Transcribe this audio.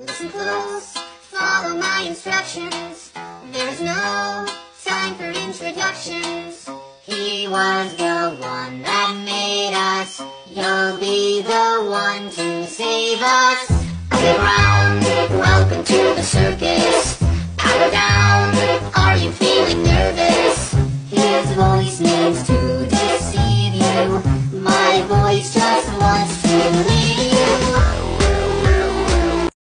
Listen close, follow my instructions. There is no time for introductions. He was the one that made us. You'll be the one to save us. Sit round, welcome to the circus.